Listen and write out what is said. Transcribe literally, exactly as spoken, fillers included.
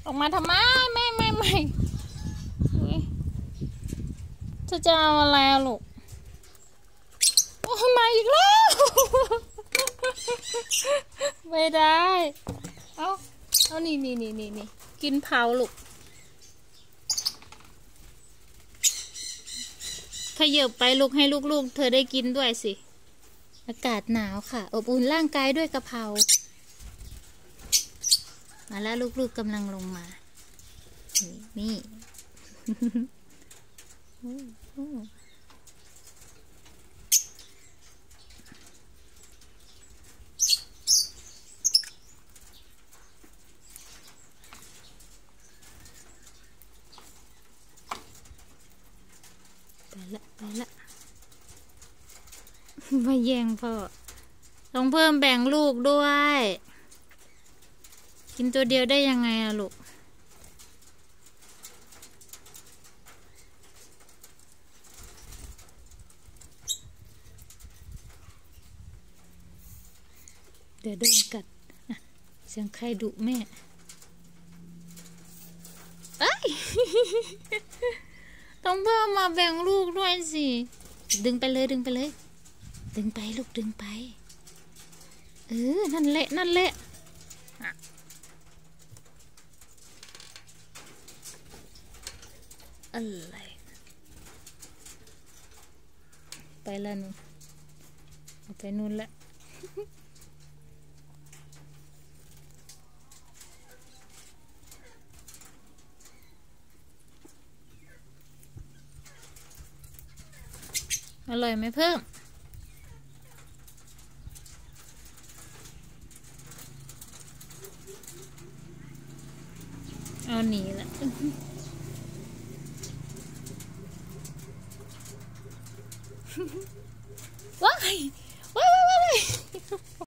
ออกมาทำไมไม่ไม่ไม่จะจะเอาอะไรลูกโอ้มาอีกแล้วไม่ได้เอาเอานี่นี่นี่นี่นี่กินเผาลูกขยับไปลูกให้ลูกๆเธอได้กินด้วยสิอากาศหนาวค่ะอบอุ่นร่างกายด้วยกะเพรามาแล้วลูกๆกำลังลงมานี่ ไปละไปละมาแย่งพ่อต้องเพิ่มแบ่งลูกด้วยกินตัวเดียวได้ยังไงอะลูกเดี๋ยวโดนกัดเสียงใครดุแม่เอ้ย ต้องเพิ่มมาแบ่งลูกด้วยสิดึงไปเลยดึงไปเลยดึงไปลูกดึงไปเออนั่นแหละนั่นแหละอะไรไปแล้วนู่นเอาไปนู่นแล้วอร่อยไหมเพิ่มเอาหนีละว้ายว้ายว้าย